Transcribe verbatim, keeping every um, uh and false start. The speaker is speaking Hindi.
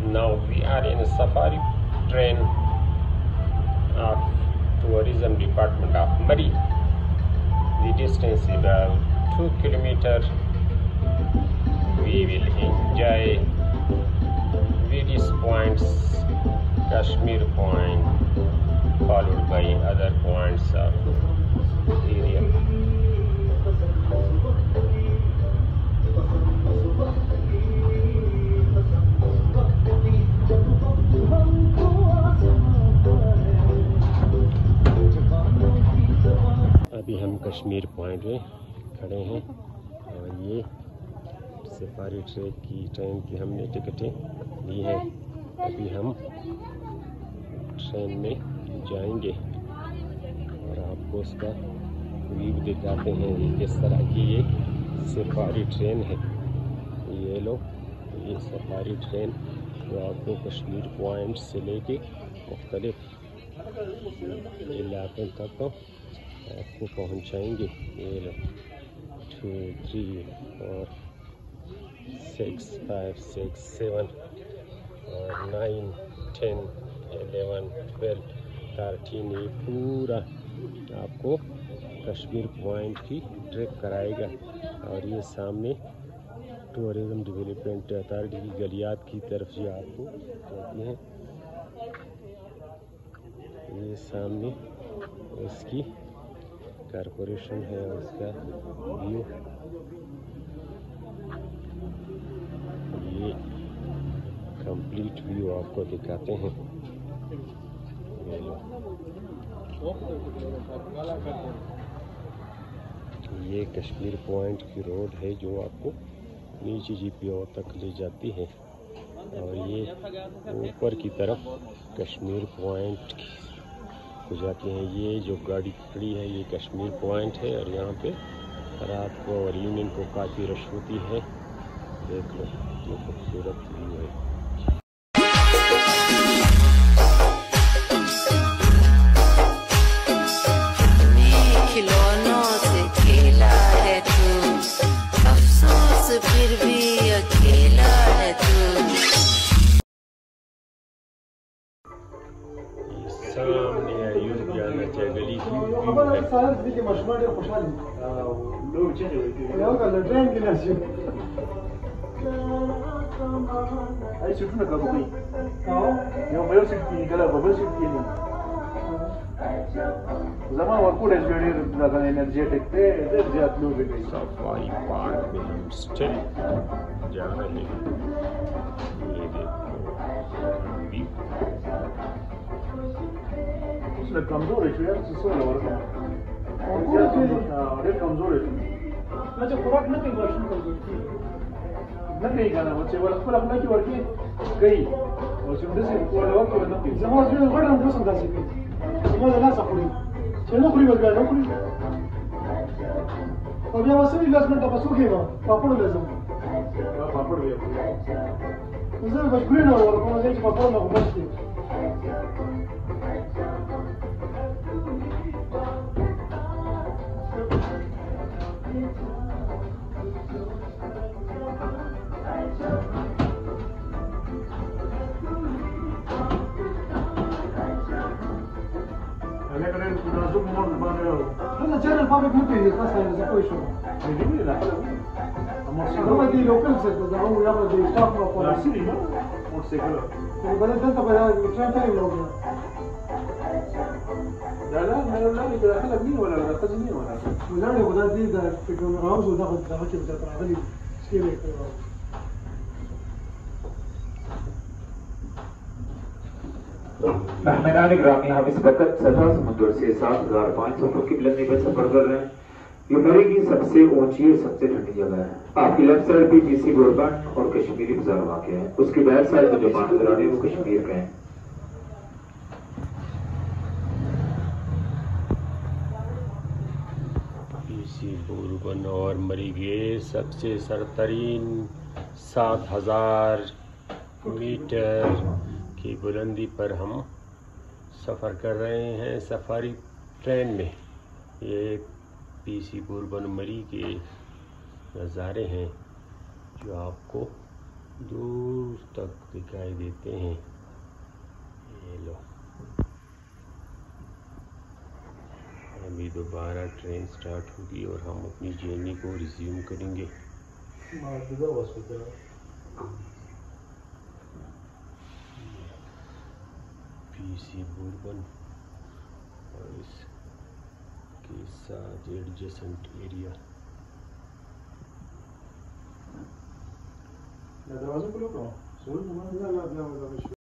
Now we are in a safari train of tourism department of Murree. The distance is about two kilometers. We will enjoy various points, Kashmir point, followed by other points of area. अभी हम कश्मीर पॉइंट में खड़े हैं और ये सफारी ट्रेन की ट्रेन की हमने टिकटें ली हैं। अभी हम ट्रेन में जाएंगे और आपको उसका व्यू दिखाते हैं ये किस तरह की ये सफारी ट्रेन है। ये लो, ये सफारी ट्रेन जो आपको कश्मीर पॉइंट से लेके मुख्तलिफ इलाकों तक आपको पहुंचाएंगे। ये लो, टू थ्री और सिक्स फाइव सिक्स सेवन और nine ten eleven twelve thirteen, ये पूरा आपको कश्मीर पॉइंट की ट्रिप कराएगा। और ये सामने टूरिज्म डेवलपमेंट अथॉरिटी की गलियात की तरफ जो आपको होती हैं, ये सामने उसकी कॉरपोरेशन है, उसका व्यू ये कंप्लीट व्यू आपको दिखाते हैं। ये कश्मीर पॉइंट की रोड है जो आपको नीचे जी पी ओ तक ले जाती है और ये ऊपर की तरफ कश्मीर पॉइंट हो जाती हैं। ये जो गाड़ी खड़ी है ये कश्मीर पॉइंट है और यहाँ पे रात को और इवनिंग को काफ़ी रश होती है। देख लो ये खूबसूरत व्यू है। खिलौनों से खेला है तू, अफसोस फिर भी अकेला है तू। सामने आयुष जाना चाहिए गली की सफारी पार्क में हम स्टिल जा रहे हैं। ये देखो कमजोर है यार, सोलह वर्ष रेट कमजोर है ना, जो खुराक न कहीं वर्षन कमजोर न कहीं खाना बच्चे वाला खुद अपना की वर्की गई और सुनते से वाला वक्त न कहीं जमा से बड़ा हम दोस्त दासी के जमा ना सकुड़ी चलो खुली बल गया खुली अब ये वैसे भी लास्ट में बस हो गया पापड़ ले जाओ पापड़ भी उसे बस खुली ना और कौन से पापड़ ना बचते General public meeting is not saying the question. Maybe la. Como que local se तो जहाँ वो यहाँ पर स्टाफ में पहुँचा सी ना और सेकुलर तो बड़े दिन तक बड़ा ट्रेन टाइम हो गया لا لا لا لا إذا خلق مين ولا لا خذ مين ولا ولا لا ولا دي ده في كون راوز وده ده كده بتاع غالي سكيل मेहमानान ग्रामी, हम इस वक्त सतह समुद्र से सात हजार पाँच सौ फुट की बुलंदी पर सफर कर रहे हैं। ये मरी की सबसे ऊंची और सबसे ठंडी जगह है। आपकी लेफ्ट साइड पे पीसी बोरबन और कश्मीरी बाजार वाक़ है, उसकी बैक साइड पे जो पान नजर आ रहे हैं वो कश्मीर के हैं। पीसी बोरबन और मरी के सबसे सरतरीन सात हजार मीटर की बुलंदी पर हम सफ़र कर रहे हैं सफारी ट्रेन में। ये पीसी बोरबन मरी के नज़ारे हैं जो आपको दूर तक दिखाई देते हैं। ये लो, अभी दोबारा ट्रेन स्टार्ट होगी और हम अपनी जर्नी को रिज्यूम करेंगे। पीसी बोर्बन और इसके साथ एडजेसेंट एरिया। दरवाजा खोलो,